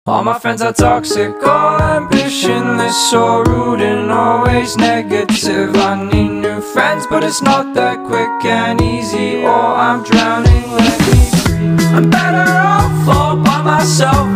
All my friends are toxic, all ambitionless, so rude and always negative. I need new friends, but it's not that quick and easy, or I'm drowning, let me breathe. I'm better off all by myself,